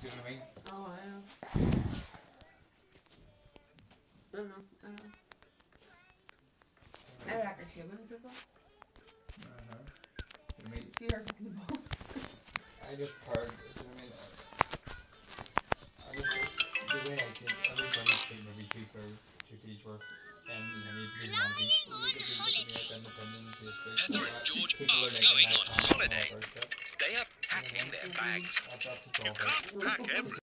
know what I mean? Oh, I know. I don't know. I reckon human people. You know what I mean? See her fucking the ball. I just heard, do you know what I mean? I just, the way I see it, everybody's been maybe people to these work and many people want to be independent to Heather and George are going on holiday. They are packing their bags. You can't pack everything.